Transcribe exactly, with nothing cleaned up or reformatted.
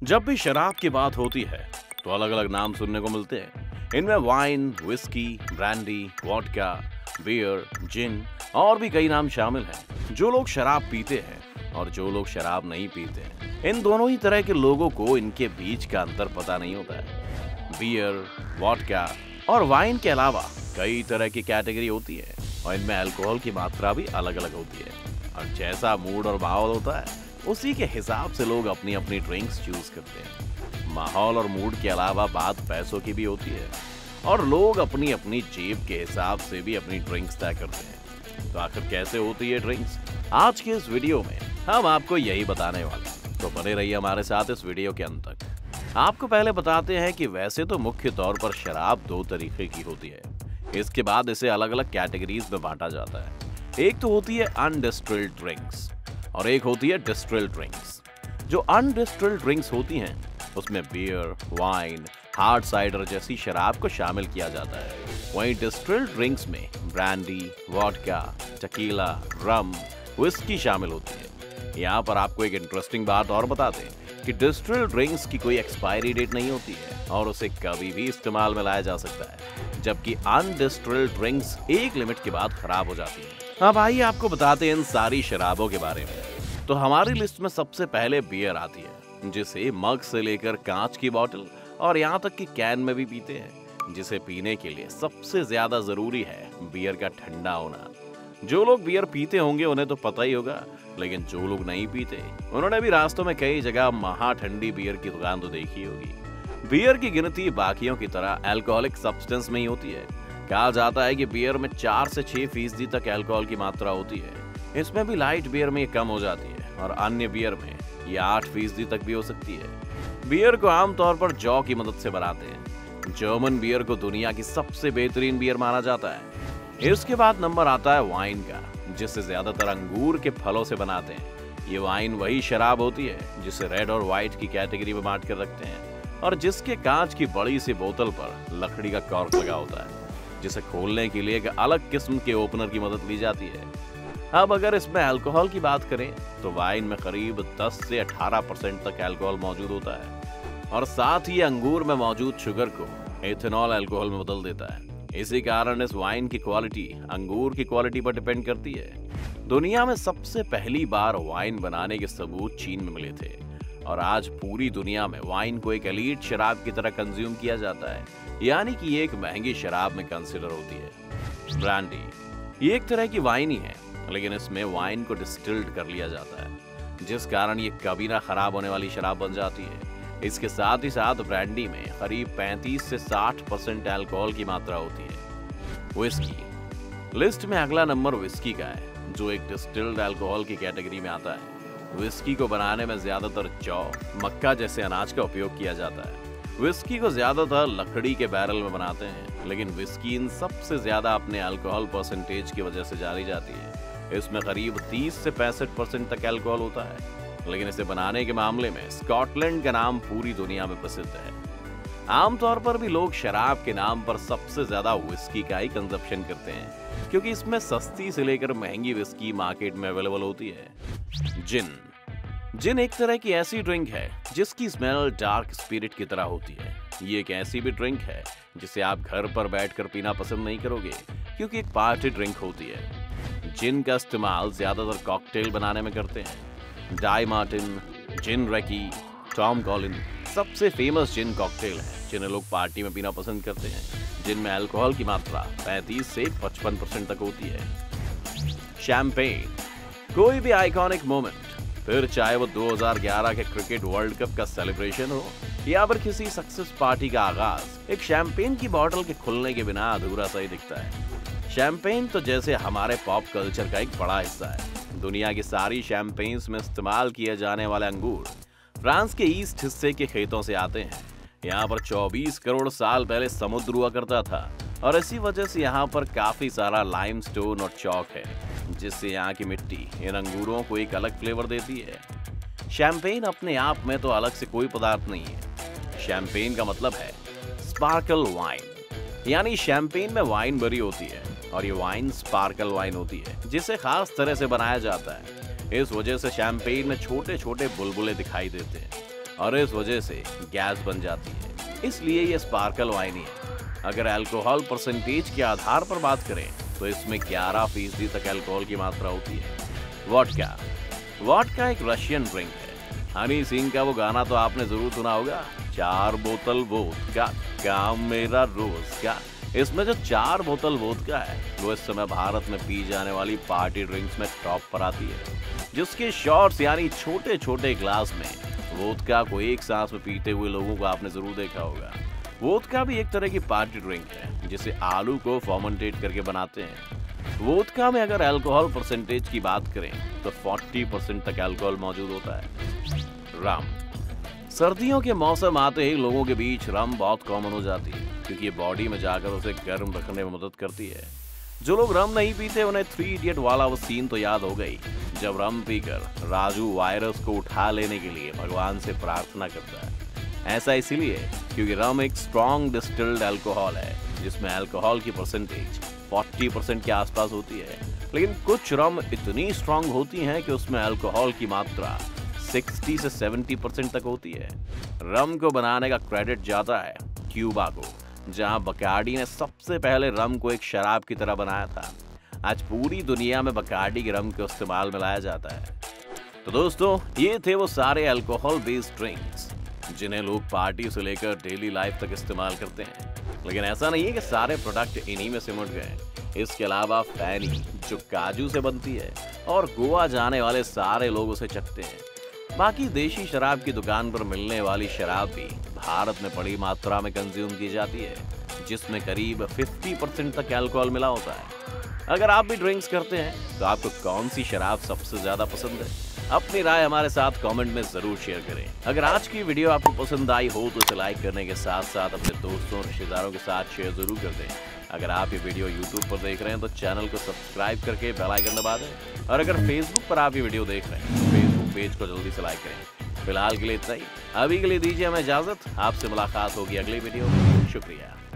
जब भी शराब की बात होती है तो अलग अलग नाम सुनने को मिलते हैं। इनमें wine, whisky, brandy, vodka, beer, gin और भी कई नाम शामिल हैं। जो लोग शराब पीते हैं और जो लोग शराब नहीं पीते हैं, इन दोनों ही तरह के लोगों को इनके बीच का अंतर पता नहीं होता है। बियर, वोडका और वाइन के अलावा कई तरह की कैटेगरी होती है और इनमें अल्कोहल की मात्रा भी अलग अलग होती है। और जैसा मूड और माहौल होता है उसी के हिसाब से लोग अपनी अपनी ड्रिंक्स चूज करते हैं। माहौल और मूड के अलावा बात पैसों की भी होती है और लोग अपनी अपनी जेब के हिसाब से भी अपनी ड्रिंक्स तय करते हैं। तो आखिर कैसे होती है ड्रिंक्स? आज के इस वीडियो में हम आपको यही बताने वाले हैं, तो बने रहिए हमारे साथ इस वीडियो के अंत तक। आपको पहले बताते हैं कि वैसे तो मुख्य तौर पर शराब दो तरीके की होती है। इसके बाद इसे अलग अलग कैटेगरीज में बांटा जाता है। एक तो होती है अनडिस्टिल्ड ड्रिंक्स और एक होती है डिस्टिल्ड ड्रिंक्स। जो अनडिस्टिल्ड ड्रिंक्स होती हैं उसमें बियर, वाइन, हार्ड साइडर जैसी शराब को शामिल किया जाता है। वहीं डिस्टिल्ड ड्रिंक्स में brandy, vodka, tequila, rum, whisky शामिल होती है। यहाँ पर आपको एक इंटरेस्टिंग बात और बता दें कि डिस्टिल्ड ड्रिंक्स की कोई एक्सपायरी डेट नहीं होती है और उसे कभी भी इस्तेमाल में लाया जा सकता है, जबकि अनडिस्टिल्ड ड्रिंक्स एक लिमिट के बाद खराब हो जाती है। अब आइए आपको बताते हैं इन सारी शराबों के बारे में। तो हमारी लिस्ट में सबसे पहले बियर आती है, जिसे मग से लेकर कांच की बोतल और यहाँ तक कि कैन में भी पीते हैं। जिसे पीने के लिए सबसे ज्यादा जरूरी है बियर का ठंडा होना। जो लोग बियर पीते होंगे उन्हें तो पता ही होगा, लेकिन जो लोग नहीं पीते उन्होंने भी रास्तों में कई जगह महा ठंडी बियर की दुकान तो देखी होगी। बियर की गिनती बाकियों की तरह अल्कोहलिक सब्सटेंस में ही होती है। कहा जाता है कि बियर में चार से छह फीसदी तक अल्कोहल की मात्रा होती है। इसमें भी लाइट बियर में ये कम हो जाती है और अन्य बियर में ये आठ फीसदी तक भी हो सकती है। बियर को आमतौर पर जौ की मदद से बनाते हैं। जर्मन बियर को दुनिया की सबसे बेहतरीन बियर माना जाता है। इसके बाद नंबर आता है वाइन का, जिसे ज्यादातर अंगूर के फलों से बनाते हैं। ये वाइन वही शराब होती है जिसे रेड और व्हाइट की कैटेगरी में बांट कर रखते हैं और जिसके कांच की बड़ी सी बोतल पर लकड़ी का कॉर्क लगा होता है, जिसे खोलने के लिए एक अलग किस्म के ओपनर की मदद ली जाती है। अब अगर इसमें अल्कोहल की बात करें तो वाइन में करीब दस से अठारह परसेंट तक अल्कोहल मौजूद होता है और साथ ही अंगूर में मौजूद शुगर को एथेनॉल अल्कोहल में बदल देता है। इसी कारण इस वाइन की क्वालिटी अंगूर की क्वालिटी पर डिपेंड करती है। दुनिया में सबसे पहली बार वाइन बनाने के सबूत चीन में मिले थे और आज पूरी दुनिया में वाइन को एक एलीट शराब की तरह कंज्यूम किया जाता है, यानी कि ये एक महंगी शराब में कंसिडर होती है। ब्रांडी ये एक तरह की वाइन ही है, लेकिन इसमें वाइन को डिस्टिल्ड कर लिया जाता है, जिस कारण ये कभी ना खराब होने वाली शराब बन जाती है। इसके साथ ही साथ ब्रांडी में करीब पैंतीस से साठ परसेंट अल्कोहल की मात्रा होती है। विस्की लिस्ट में अगला नंबर विस्की का है, जो एक डिस्टिल्ड अल्कोहल की कैटेगरी में आता है। विस्की को बनाने में ज्यादातर जौ, मक्का जैसे अनाज का उपयोग किया जाता है। विस्की को ज्यादातर लकड़ी के बैरल में बनाते हैं, लेकिन विस्की इन सबसे ज्यादा अपने अल्कोहल परसेंटेज की वजह से जानी जाती है। इसमें करीब तीस से पैंसठ परसेंट तक अल्कोहल होता है, लेकिन इसे बनाने के मामले में स्कॉटलैंड का नाम पूरी दुनिया में प्रसिद्ध है। आमतौर पर भी लोग शराब के नाम पर सबसे ज्यादा विस्की का ही कंजप्शन करते हैं, क्योंकि इसमें सस्ती से लेकर महंगी विस्की मार्केट में अवेलेबल होती है। जिन जिन एक तरह की ऐसी ड्रिंक है जिसकी स्मेल डार्क स्पिरिट की तरह होती है। ये एक ऐसी भी ड्रिंक है जिसे आप घर पर बैठकर पीना पसंद नहीं करोगे, क्योंकि एक पार्टी ड्रिंक होती है। जिन का इस्तेमाल ज्यादातर कॉकटेल बनाने में करते हैं। Dry martini, gin rickey, Tom Collins सबसे फेमस जिन कॉकटेल है जिन्हें लोग पार्टी में पीना पसंद करते हैं, जिनमें अल्कोहल की मात्रा पैंतीस से पचपन परसेंट तक होती है। शैंपेन कोई भी आइकॉनिक मोमेंट, फिर चाहे वो दो हज़ार ग्यारह के क्रिकेट वर्ल्ड कप का सेलिब्रेशन हो या फिर किसी सक्सेस पार्टी का आगाज, एक शैंपेन की बोतल के खुलने के बिना अधूरा सा ही दिखता है। शैंपेन तो जैसे हमारे पॉप कल्चर का एक बड़ा हिस्सा है। दुनिया की सारी शैंपेन्स में इस्तेमाल किए जाने वाले अंगूर फ्रांस के ईस्ट हिस्से के खेतों से आते हैं। यहाँ पर चौबीस करोड़ साल पहले समुद्र हुआ करता था और इसी वजह से यहाँ पर काफी सारा लाइमस्टोन और चौक है, जिससे यहाँ की मिट्टी इन अंगूरों को एक अलग फ्लेवर देती है। शैंपेन अपने आप में तो अलग से कोई पदार्थ नहीं है। शैंपेन का मतलब है स्पार्कल वाइन, यानी शैंपेन में वाइन भरी होती है और ये वाइन स्पार्कल वाइन होती है, जिसे खास तरह से बनाया जाता है। इस वजह से शैंपेन में छोटे छोटे बुलबुले दिखाई देते हैं और इस वजह से गैस बन जाती है, इसलिए ये स्पार्कल वाइन ही है। अगर अल्कोहल परसेंटेज के आधार पर बात करें तो इसमें ग्यारह फीसदी तक अल्कोहल की मात्रा होती है। वोडका वोडका एक रशियन ड्रिंक है। हनी सिंह का वो गाना तो आपने जरूर सुना होगा, चार बोतल वोडका काम मेरा रोज का। इसमें जो चार बोतल वोडका है वो इस समय भारत में पी जाने वाली पार्टी ड्रिंक्स में टॉप पर आती है, जिसके शॉट्स यानी छोटे छोटे ग्लास में वोडका को एक सांस में पीते हुए लोगों को आपने जरूर देखा होगा। वोडका भी एक तरह की पार्टी ड्रिंक है जिसे आलू को फर्मेंटेट करके बनाते हैं। वोडका में अगर अल्कोहल परसेंटेज की बात करें तो चालीस परसेंट तक अल्कोहल मौजूद होता है। रम सर्दियों के मौसम आते ही लोगों के बीच रम बहुत कॉमन हो जाती है, क्योंकि ये बॉडी में जाकर उसे गर्म रखने में मदद करती है। जो लोग रम नहीं पीते उन्हें थ्री इडियट वाला वो सीन तो याद हो गई, जब रम पीकर राजू वायरस को उठा लेने के लिए भगवान से प्रार्थना करता है। ऐसा इसीलिए क्योंकि रम एक स्ट्रॉन्ग डिस्टिल्ड अल्कोहल है, जिसमें अल्कोहल की परसेंटेज चालीस परसेंट के आसपास होती है। लेकिन कुछ रम इतनी स्ट्रॉन्ग होती हैं कि उसमें अल्कोहल की मात्रा साठ से सत्तर परसेंट तक होती है। रम को बनाने का क्रेडिट जाता है क्यूबा को, जहां बकार्डी ने सबसे पहले रम को एक शराब की तरह बनाया था। आज पूरी दुनिया में बकार्डी के रम के इस्तेमाल में लाया जाता है। तो दोस्तों, ये थे वो सारे अल्कोहल बेस्ड ड्रिंक्स जिन्हें लोग पार्टी से लेकर डेली लाइफ तक इस्तेमाल करते हैं। लेकिन ऐसा नहीं है कि सारे प्रोडक्ट इन्हीं में सिमट गए। इसके अलावा फैनी, जो काजू से बनती है, और गोवा जाने वाले सारे लोग उसे चखते हैं। बाकी देशी शराब की दुकान पर मिलने वाली शराब भी भारत में बड़ी मात्रा में कंज्यूम की जाती है, जिसमें करीब पचास परसेंट तक अल्कोहल मिला होता है। अगर आप भी ड्रिंक्स करते हैं तो आपको कौन सी शराब सबसे ज्यादा पसंद है? अपनी राय हमारे साथ कमेंट में जरूर शेयर करें। अगर आज की वीडियो आपको पसंद आई हो तो इसे लाइक करने के साथ साथ अपने दोस्तों और रिश्तेदारों के साथ शेयर जरूर कर दें। अगर आप ये वीडियो यूट्यूब पर देख रहे हैं तो चैनल को सब्सक्राइब करके बेल आइकन दबा दें, और अगर फेसबुक पर आप ये वीडियो देख रहे हैं तो फेसबुक पेज को जल्दी से लाइक करें। फिलहाल के लिए इतना ही, अभी के लिए दीजिए हमें इजाजत। आपसे मुलाकात होगी अगली वीडियो में। शुक्रिया।